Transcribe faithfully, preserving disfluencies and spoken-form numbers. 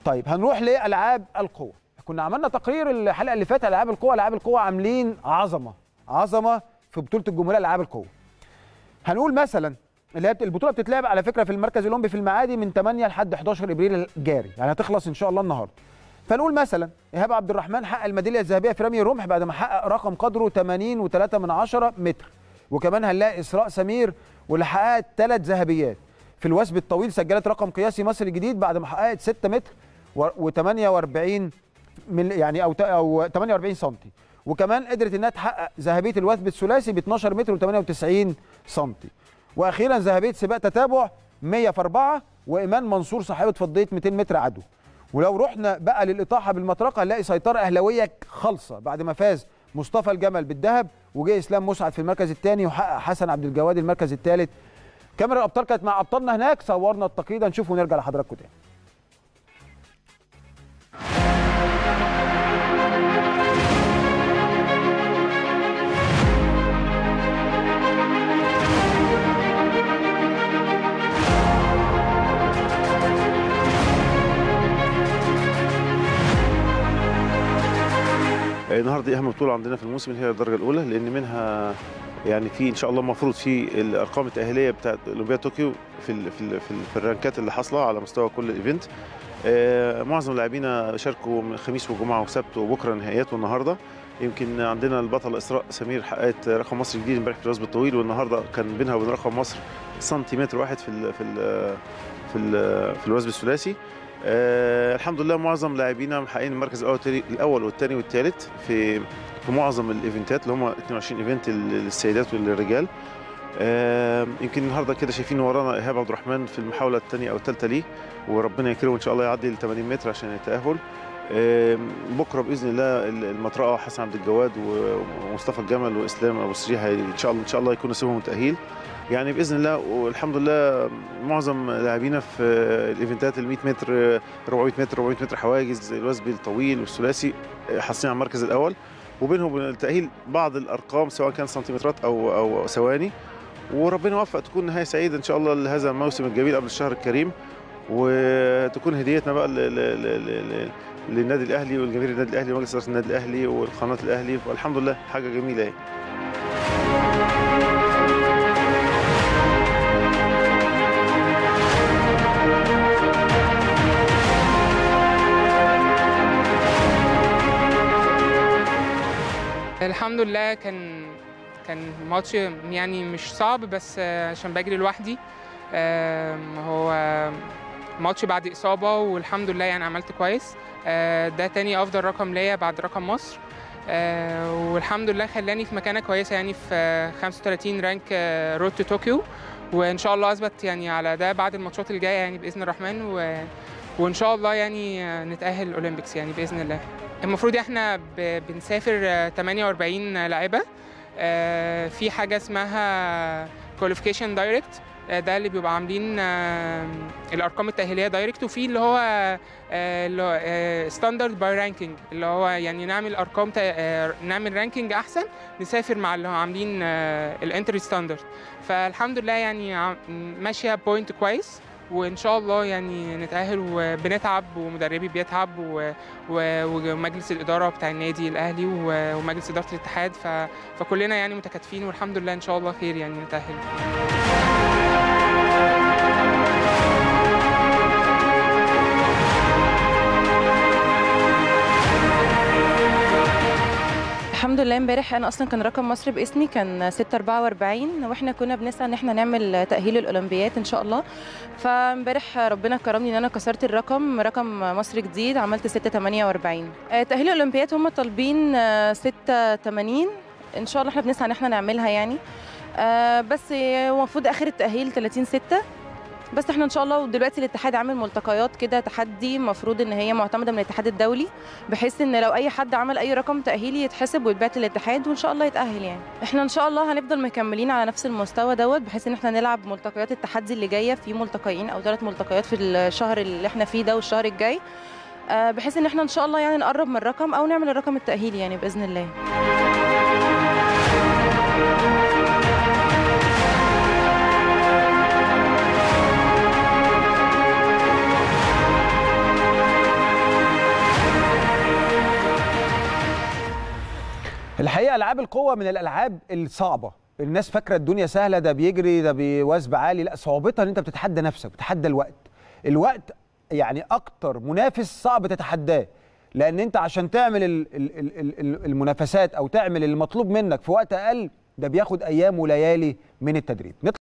طيب هنروح لالعاب القوى. كنا عملنا تقرير الحلقه اللي فاتت العاب القوى. العاب القوى عاملين عظمه عظمه في بطوله الجمهوريه العاب القوى. هنقول مثلا اللي هي البطوله بتتلعب على فكره في المركز الاولمبي في المعادي من ثمانية لحد حداشر ابريل الجاري، يعني هتخلص ان شاء الله النهارده. فنقول مثلا ايهاب عبد الرحمن حقق الميداليه الذهبيه في رمي الرمح بعد ما حقق رقم قدره ثمانين وثلاثة من عشرة متر. وكمان هنلاقي اسراء سمير واللي حققت ثلاث ذهبيات في الوثب الطويل، سجلت رقم قياسي مصري جديد بعد ما حققت ستة متر وثمانية وأربعين من يعني او او ثمانية وأربعين سم. وكمان قدرت انها تحقق ذهبيه الوثب الثلاثي ب اثناشر متر وثمانية وتسعين سم. واخيرا ذهبيه سباق تتابع مية في أربعة وايمان منصور صاحبه فضيه مئتين متر عدو. ولو رحنا بقى للاطاحه بالمطرقه هنلاقي سيطره اهلاويه خالصه بعد ما فاز مصطفى الجمل بالذهب وجه اسلام مسعد في المركز الثاني وحقق حسن عبد الجواد المركز الثالث. كاميرا الابطال كانت مع ابطالنا هناك، صورنا التقرير ده نشوفه ونرجع لحضراتكم تاني. النهارده اهم بطوله عندنا في الموسم هي الدرجه الاولى، لان منها يعني في ان شاء الله المفروض في الارقام التاهيليه بتاعت اولمبياد طوكيو في ال في ال في, ال في الرانكات اللي حاصله على مستوى كل ايفنت. آه معظم لاعبينا شاركوا من الخميس وجمعه وسبت وبكره نهائيات والنهارده. يمكن عندنا البطله اسراء سمير حققت رقم مصر جديد امبارح في الوثب الطويل، والنهارده كان بينها وبين رقم مصر سنتيمتر واحد في ال في ال في ال في الوثب الثلاثي. آه الحمد لله معظم لاعبينا محققين المركز الاول الاول والثاني والثالث في في معظم الايفنتات اللي هم اثنين وعشرين ايفنت للسيدات وللرجال. آه يمكن النهارده كده شايفين ورانا ايهاب عبد الرحمن في المحاوله الثانيه او الثالثه ليه، وربنا يكرمه ان شاء الله يعدي ل ثمانين متر عشان التاهل. آه بكره باذن الله المطرقه حسن عبد الجواد ومصطفى الجمل واسلام ابو سريح ان شاء الله ان شاء الله يكون نصيبهم تاهيل يعني باذن الله. والحمد لله معظم لاعبينا في الايفنتات ال مئة متر أربعمئة متر أربعمئة متر حواجز الوثب الطويل والثلاثي حاصلين على المركز الاول، وبينهم وبين التاهيل بعض الارقام سواء كان سنتيمترات او او ثواني. وربنا يوفق تكون نهايه سعيده ان شاء الله لهذا الموسم الجميل قبل الشهر الكريم، وتكون هديتنا بقى للنادي الاهلي والجماهير النادي الاهلي ومجلس اداره النادي الاهلي والقناه الاهلي، والحمد لله حاجه جميله اهي. الحمد لله كان كان ماتش يعني مش صعب، بس عشان بجري لوحدي. هو ماتش بعد إصابة والحمد لله يعني عملت كويس. ده تاني أفضل رقم ليا بعد رقم مصر، والحمد لله خلاني في مكانة كويسة يعني في خمسة وثلاثين رانك رود تو طوكيو، وإن شاء الله أثبت يعني على ده بعد الماتشات الجاية يعني بإذن الرحمن، و... وإن شاء الله يعني نتأهل الأولمبيكس يعني بإذن الله. المفروض احنا بنسافر ثمانية وأربعين لاعبة، في حاجه اسمها كواليفيكيشن دايركت، ده اللي بيبقى عاملين الارقام التاهيليه دايركت، وفي اللي هو اللي هو ستاندرد باي رانكينج، اللي هو يعني نعمل ارقام نعمل رانكينج احسن نسافر مع اللي هو عاملين الانتري ستاندرد. فالحمد لله يعني ماشيه بوينت كويس، وان شاء الله يعني نتاهل، وبنتعب ومدربي بيتعب ومجلس الاداره بتاع النادي الاهلي ومجلس اداره الاتحاد، فكلنا يعني متكاتفين، والحمد لله ان شاء الله خير يعني نتاهل. الحمد لله امبارح انا اصلا كان رقم مصر باسمي كان ستة أربعة وأربعين، واحنا كنا بنسعى ان احنا نعمل تاهيل الاولمبيات ان شاء الله. فامبارح ربنا كرمني ان انا كسرت الرقم، رقم مصر جديد، عملت ستة ثمانية وأربعين. تاهيل الاولمبيات هم طالبين ستة ثمانين، ان شاء الله احنا بنسعى ان احنا نعملها يعني، بس المفروض اخر التاهيل ثلاثين ستة، بس احنا ان شاء الله. ودلوقتي الاتحاد عامل ملتقيات كده تحدي، المفروض ان هي معتمده من الاتحاد الدولي، بحيث ان لو اي حد عمل اي رقم تاهيلي يتحسب ويتبعت للاتحاد، وان شاء الله يتاهل يعني. احنا ان شاء الله هنفضل مكملين على نفس المستوى دوت، بحيث ان احنا نلعب ملتقيات التحدي اللي جايه، في ملتقيين او ثلاث ملتقيات في الشهر اللي احنا فيه ده والشهر الجاي، بحيث ان احنا ان شاء الله يعني نقرب من الرقم او نعمل الرقم التاهيلي يعني باذن الله. الحقيقه العاب القوه من الالعاب الصعبه. الناس فاكره الدنيا سهله، ده بيجري، ده بوثب عالي. لا، صعوبتها ان انت بتتحدى نفسك، بتتحدى الوقت. الوقت يعني اكتر منافس صعب تتحداه، لان انت عشان تعمل المنافسات او تعمل المطلوب منك في وقت اقل، ده بياخد ايام وليالي من التدريب.